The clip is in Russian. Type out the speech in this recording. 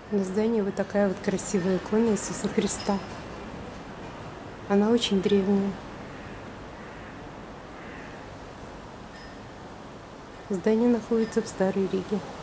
На здании вот такая вот красивая икона Иисуса Христа. Она очень древняя. Здание находится в Старой Риге.